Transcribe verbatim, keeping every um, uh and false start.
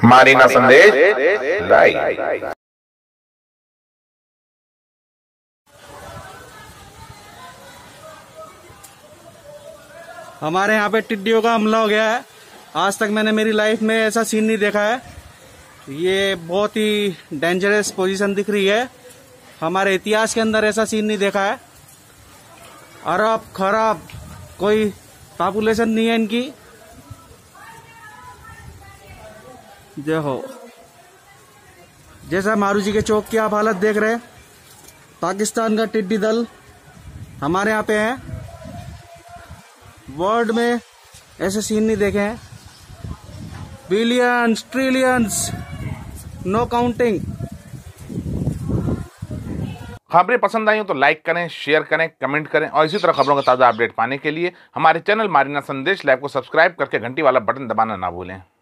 Marina Sandesh live. हमारे यहाँ पे टिड्डियों का हमला हो गया है। आज तक मैंने मेरी लाइफ में ऐसा सीन नहीं देखा है। ये बहुत ही डेंजरस पोजीशन दिख रही है। हमारे इतिहास के अंदर ऐसा सीन नहीं देखा है। अरब खराब कोई पॉपुलेशन नहीं है इनकी। देखो जैसा मारू जी के चौक की आप हालत देख रहे हैं। पाकिस्तान का टिड्डी दल हमारे यहाँ पे है। वर्ल्ड में ऐसे सीन नहीं देखे हैं। Billions trillions no counting. खबरें पसंद आई हो तो लाइक करें, शेयर करें, कमेंट करें और इसी तरह खबरों का ताज़ा अपडेट पाने के लिए हमारे चैनल मारीना संदेश लाइव को सब्सक्राइब करके घंटी वाला बटन दबाना ना भूलें।